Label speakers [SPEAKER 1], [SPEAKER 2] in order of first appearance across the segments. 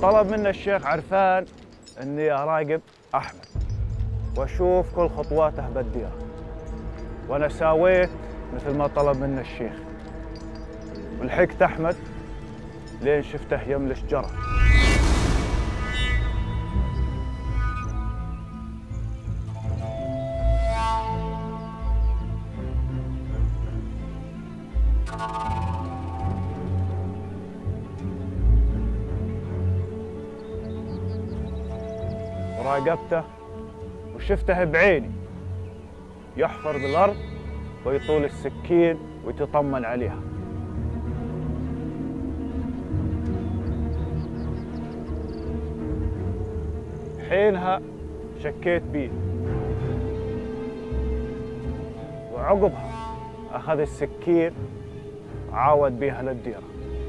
[SPEAKER 1] وطلب منا الشيخ عرفان اني اراقب احمد واشوف كل خطواته بالديره، وانا ساويت مثل ما طلب منا الشيخ، ولحقت احمد لين شفته يملش جرى. وراقبته وشفته بعيني يحفر بالارض ويطول السكين ويتطمن عليها. حينها شكيت بيه، وعقبها اخذ السكين وعاود بيها للديره.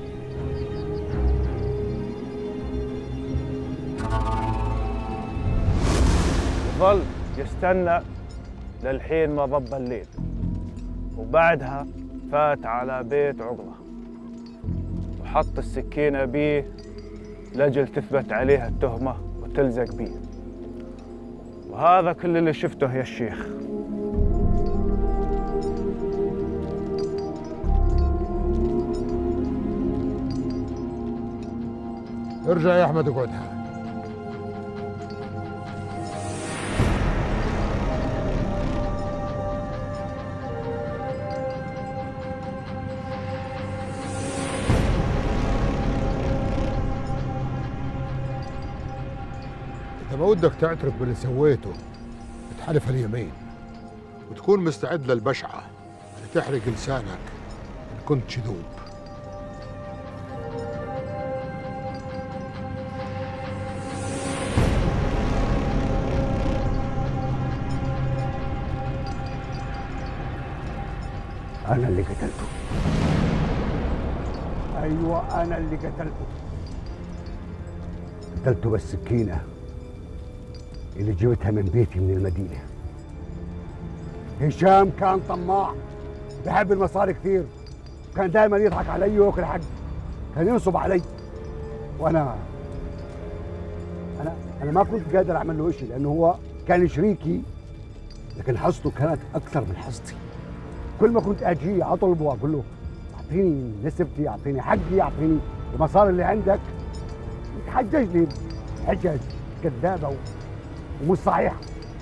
[SPEAKER 1] ظل يستنى للحين ما ضب الليل، وبعدها فات على بيت عقله وحط السكينة بيه لأجل تثبت عليها التهمة وتلزق بيه. وهذا كل اللي شفته يا الشيخ.
[SPEAKER 2] ارجع يا أحمد اقعد حالك. إذا ودك تعترف باللي سويته بتحلف اليمين وتكون مستعد للبشعة اللي تحرق لسانك إن كنت كذوب.
[SPEAKER 3] أنا اللي قتلته. أيوة أنا اللي قتلته. قتلته بالسكينة اللي جبتها من بيتي من المدينة. هشام كان طماع، بحب المصاري كثير، كان دائما يضحك علي وياكل حقي، كان ينصب علي، وأنا أنا ما كنت قادر أعمل له شيء لأنه هو كان شريكي، لكن حصته كانت أكثر من حصتي. كل ما كنت أجيه أطلبه وأقول له أعطيني نسبتي، أعطيني حقي، أعطيني المصاري اللي عندك، يتحجج لي حجج كذابة ومش صحيحة.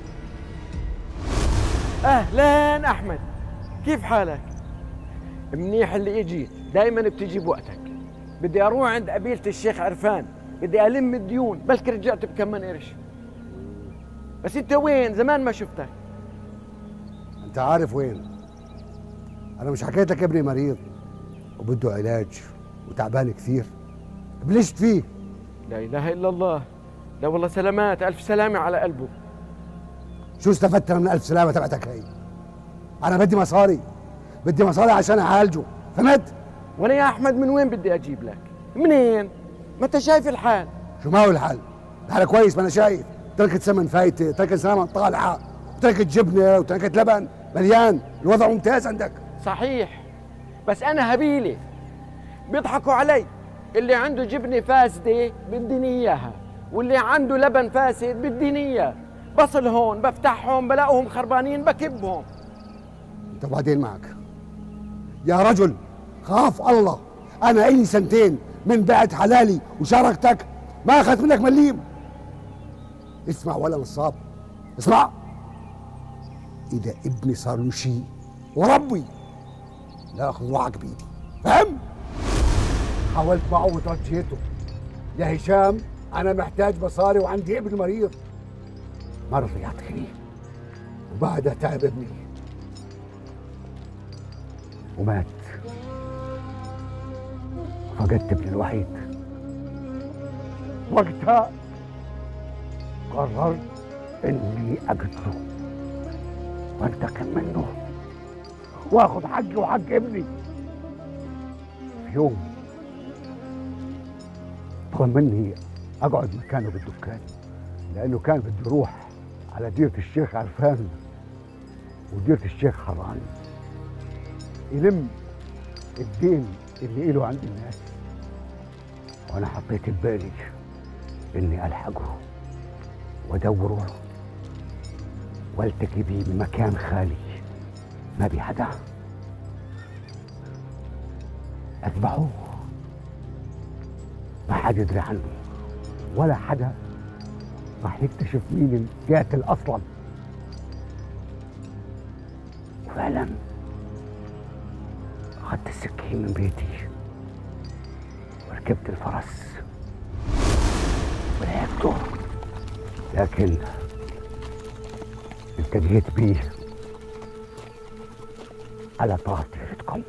[SPEAKER 4] أهلاً أحمد، كيف حالك؟ منيح اللي اجيت، دايماً بتجي بوقتك. بدي أروح عند قبيلة الشيخ عرفان، بدي ألم الديون، بلكي رجعت بكم من قرش. بس أنت وين؟ زمان ما شفتك.
[SPEAKER 3] أنت عارف وين؟ أنا مش حكيت لك ابني مريض وبده علاج وتعبان كثير، بلشت فيه.
[SPEAKER 4] لا إله إلا الله، لا والله سلامات، ألف سلامة على قلبه.
[SPEAKER 3] شو استفدت من ألف سلامة تبعتك هي؟ أنا بدي مصاري، بدي مصاري عشان أعالجه، فهمت؟
[SPEAKER 4] وأنا يا أحمد من وين بدي أجيب لك؟ منين؟ ما أنت شايف الحال.
[SPEAKER 3] شو ما هو الحال؟ الحال كويس، ما أنا شايف، تركة سمن فايتة، تركة سمن طالعة، وتركة جبنة وتركة لبن مليان، الوضع ممتاز عندك.
[SPEAKER 4] صحيح، بس أنا هبيلة، بيضحكوا علي. اللي عنده جبنة فاسدة بديني إياها، واللي عنده لبن فاسد بديني إياه. بصل هون بفتحهم بلاقوهم خربانين بكبهم.
[SPEAKER 3] انت وبعدين معك يا رجل، خاف الله. انا الي سنتين من بعد حلالي وشاركتك ما اخذت منك مليم. اسمع ولا نصاب، اسمع، اذا ابني صار له شيء وربي لا اخذ وعك بايدي، فهم؟ حاولت معه وترجيته، يا هشام انا محتاج مصاري وعندي ابن مريض، ما رضي يعطيني، وبعدها تعب ابني ومات، فقدت ابني الوحيد. وقتها قررت اني اقتله وانتقم منه واخذ حقي وحق ابني. في يوم طلب مني اقعد مكانه بالدكان، لانه كان بده يروح على ديرة الشيخ عرفان وديرة الشيخ حران يلم الدين اللي له عند الناس. وانا حطيت ببالي إني ألحقه وأدوره والتقي بيه بمكان خالي ما بي حدا، أذبحه ما حد يدري عنه ولا حدا راح يكتشف مين القاتل أصلا. وفعلا أخذت السكين من بيتي وركبت الفرس ولعبته، لكن التقيت بيه على طاقتكم.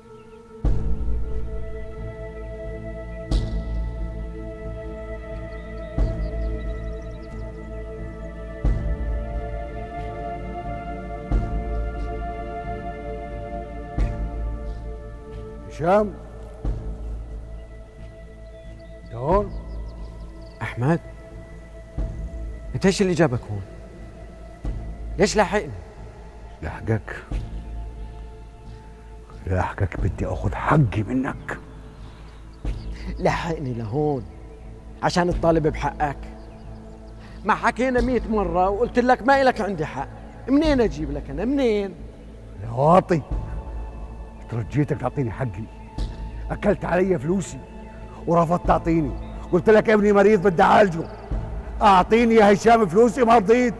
[SPEAKER 3] هشام، انت هون؟
[SPEAKER 4] احمد، انت ايش اللي جابك هون؟ ليش لاحقني؟
[SPEAKER 3] لاحقك بدي اخذ حقي منك.
[SPEAKER 4] لحقني لهون عشان تطالب بحقك؟ ما حكينا 100 مرة وقلت لك ما إلك عندي حق، منين أجيب لك أنا؟ منين؟
[SPEAKER 3] يا واطي، ترجيتك تعطيني حقي، أكلت علي فلوسي ورفضت تعطيني، قلت لك ابني مريض بدي أعالجه، أعطيني يا هشام فلوسي ما رضيت.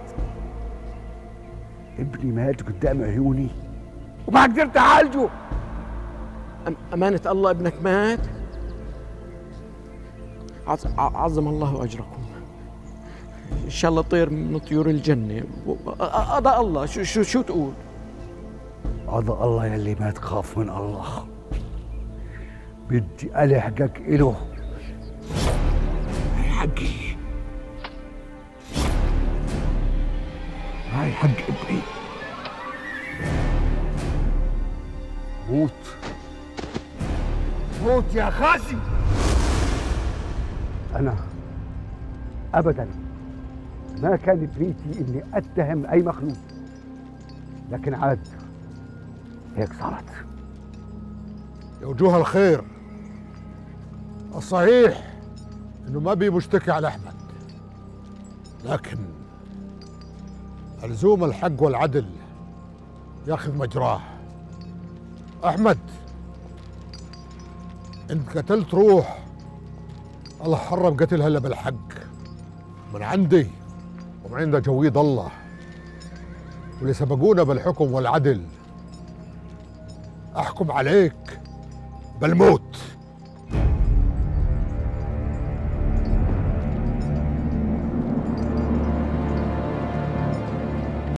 [SPEAKER 3] ابني مات قدام عيوني وما قدرت أعالجه.
[SPEAKER 4] أمانة الله ابنك مات؟ عظم الله أجركم، إن شاء الله طير من طيور الجنة. قضى الله. شو تقول؟
[SPEAKER 3] قضى الله يلي ما تخاف من الله، بدي ألحقك إله. هاي حقي، هاي حق ابني. موت موت يا خاسي. أنا أبداً ما كانت نيتي إني أتهم أي مخلوق، لكن عاد هيك صارت.
[SPEAKER 2] يا وجوه الخير، الصحيح إنه ما بي مشتكي على أحمد، لكن لزوم الحق والعدل ياخذ مجراه. أحمد، أنت قتلت روح الله حرم قتلها إلا بالحق، من عندي ومن عند جويد الله واللي سبقونا بالحكم والعدل. أحكم عليك بالموت.